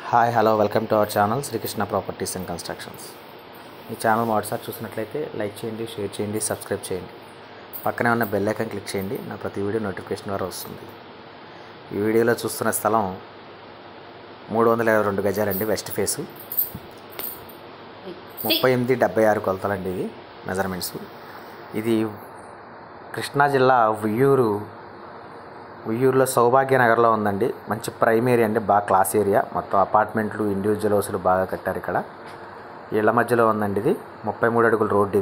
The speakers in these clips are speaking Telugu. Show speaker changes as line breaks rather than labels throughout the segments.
Hi hello welcome to our channel Srikrishna properties and constructions. ఈ ఛానల్ మొదటిసారి చూసినట్లయితే లైక్ చేయండి, షేర్ చేయండి, సబ్స్క్రైబ్ చేయండి. పక్కనే ఉన్న బెల్ ఐకాన్ క్లిక్ చేయండి. నా ప్రతి వీడియో నోటిఫికేషన్ ద్వారా వస్తుంది. ఈ వీడియోలో చూస్తున్న స్థలం 322 గజాలండి. West face 38-76 కొలతలండి. ఇది మెజర్మెంట్స్. ఇది కృష్ణా జిల్లా vuyyurలో సౌభాగ్యనగర్లో ఉందండి. మంచి ప్రైమ్ ఏరియా అండి, బాగా క్లాస్ ఏరియా. మొత్తం అపార్ట్మెంట్లు, ఇండివిజువల్ హౌస్లు బాగా కట్టారు ఇక్కడ. ఇళ్ల మధ్యలో ఉందండి. ఇది 33 అడుగుల రోడ్డు.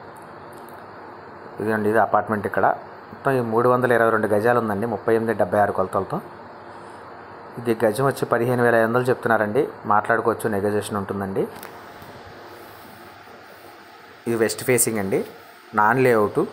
ఇదండి ఇది అపార్ట్మెంట్. ఇక్కడ మొత్తం 322 గజాలు ఉందండి, 38-76 కొలతలతో. ఇది గజం వచ్చి 15,500 చెప్తున్నారండి. మాట్లాడుకోవచ్చు, నెగోజియేషన్ ఉంటుందండి. ఇది వెస్ట్ ఫేసింగ్ అండి, నాన్ లేఅవుట్.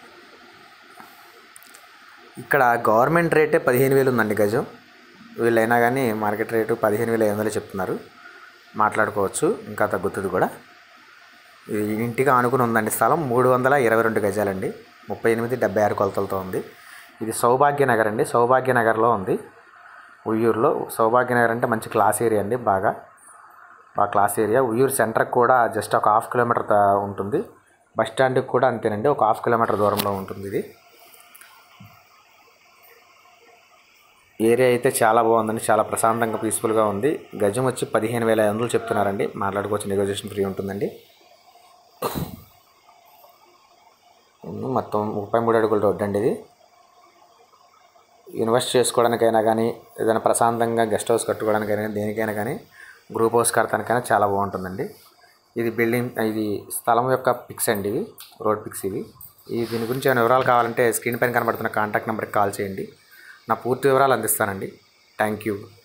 ఇక్కడ గవర్నమెంట్ రేటే 15,000 ఉందండి గజం. వీళ్ళైనా కానీ మార్కెట్ రేటు 15,500 చెప్తున్నారు. మాట్లాడుకోవచ్చు, ఇంకా తగ్గుతుంది కూడా. ఇది ఇంటికి ఆనుకుని ఉందండి స్థలం. 322 గజాలండి, 38-76 కొలతలతో ఉంది. ఇది సౌభాగ్యనగర్ అండి. సౌభాగ్యనగర్లో ఉంది, vuyyurలో. సౌభాగ్యనగర్ అంటే మంచి క్లాస్ ఏరియా అండి, బాగా క్లాస్ ఏరియా. vuyyur సెంటర్కి కూడా జస్ట్ ఒక 1/2 కిలోమీటర్ ఉంటుంది. బస్ స్టాండ్కి కూడా అంతేనండి, ఒక 1/2 కిలోమీటర్ దూరంలో ఉంటుంది. ఇది ఏరియా అయితే చాలా బాగుందండి, చాలా ప్రశాంతంగా పీస్ఫుల్గా ఉంది. గజం వచ్చి 15,500 చెప్తున్నారండి. మాట్లాడుకోవచ్చు, నెగోజియేషన్ ఫ్రీ ఉంటుందండి. మొత్తం 33 అడుగుల రోడ్డు అండి. ఇది ఇన్వెస్ట్ చేసుకోవడానికైనా కానీ, ఏదైనా ప్రశాంతంగా గెస్ట్ హౌస్ కట్టుకోవడానికైనా, దేనికైనా కానీ, గ్రూప్ హౌస్ కడతానికైనా చాలా బాగుంటుందండి. ఇది బిల్డింగ్, ఇది స్థలం యొక్క పిక్స్ అండి. ఇవి రోడ్ పిక్స్. దీని గురించి ఏమైనా వివరాలు కావాలంటే స్క్రీన్ పైన కనబడుతున్న కాంటాక్ట్ నెంబర్కి కాల్ చేయండి. నా పూర్తి వివరాలు అందిస్తానండి. Thank you.